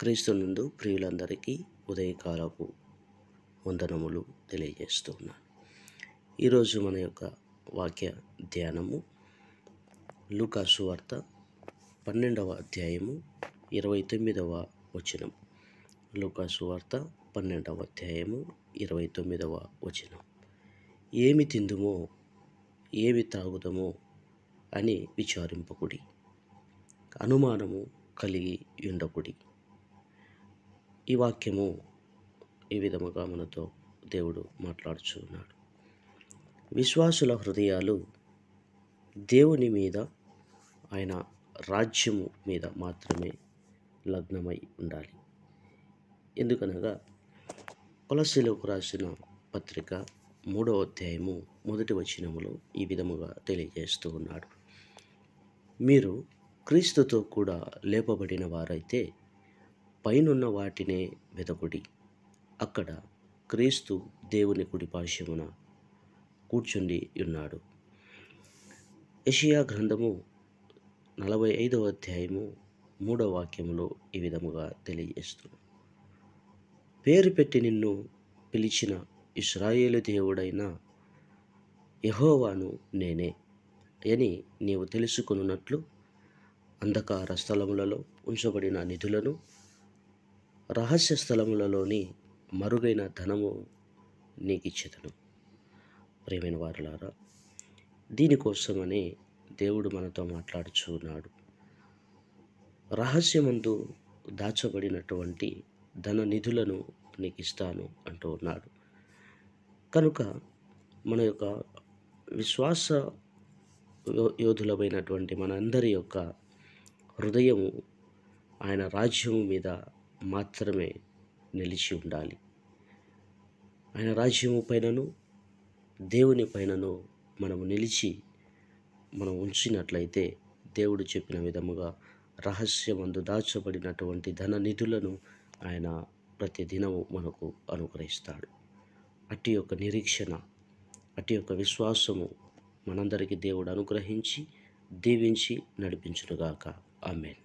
క్రీస్తునందు ప్రియులందరికీ ఉదయకాలపు వందనములు తెలియజేస్తున్నాను. ఈరోజు మన యొక్క వాక్య ధ్యానము లూకా సువార్త 12వ అధ్యాయము 29వ వచనం. లూకా సువార్త 12వ అధ్యాయము 29వ వచనం. ఏమి తిందుమో ఏమి త్రాగుదమో అని విచారింపకుడి, అనుమానము కలిగి ఉండకుడి. ఈ వాక్యము ఈ విధముగా మనతో దేవుడు మాట్లాడుచు ఉన్నాడు. విశ్వాసుల హృదయాలు దేవుని మీద, ఆయన రాజ్యము మీద మాత్రమే లగ్నమై ఉండాలి. ఎందుకనగా కొలస్సీలకు రాసిన పత్రిక 3వ అధ్యాయము 1వ వచనములో ఈ విధముగా తెలియజేస్తూ ఉన్నాడు. మీరు క్రీస్తుతో కూడా లేపబడిన వారైతే పైనున్న వాటినే వెదకుడి, అక్కడ క్రీస్తు దేవుని కుడిపార్శ్వమున కూర్చుండి ఉన్నాడు. యెషయా గ్రంథము 45వ అధ్యాయము 3వ వాక్యములో ఈ విధముగా తెలియజేస్తుంది. పేరు పెట్టి నిన్ను పిలిచిన ఇశ్రాయేలు దేవుడైన యెహోవాను నేనే అని నీవు తెలుసుకొనున్నట్లు అంధకార స్థలములలో ఉంచబడిన నిధులను, రహస్య స్థలములలోని మరుగైన ధనము నీకిచ్చెదను. ప్రియమైన వారలారా, దీనికోసమని దేవుడు మనతో మాట్లాడుచూ ఉన్నాడు. రహస్యమందు దాచబడినటువంటి ధన నిధులను నీకు ఇస్తాను అంటూ ఉన్నాడు. కనుక మన యొక్క విశ్వాస యోధులమైనటువంటి మనందరి యొక్క హృదయము ఆయన రాజ్యము మీద మాత్రమే నిలిచి ఉండాలి. ఆయన రాజ్యము పైనను దేవుని పైనను మనము నిలిచి మనం ఉంచినట్లయితే దేవుడు చెప్పిన విధముగా రహస్యమందు దాచబడినటువంటి ధన నిధులను ఆయన ప్రతి దినము మనకు అనుగ్రహిస్తాడు. అట్టి యొక్క నిరీక్షణ, అట్టి యొక్క విశ్వాసము మనందరికీ దేవుడు అనుగ్రహించి దీవించి నడిపించునుగాక. ఆమేన్.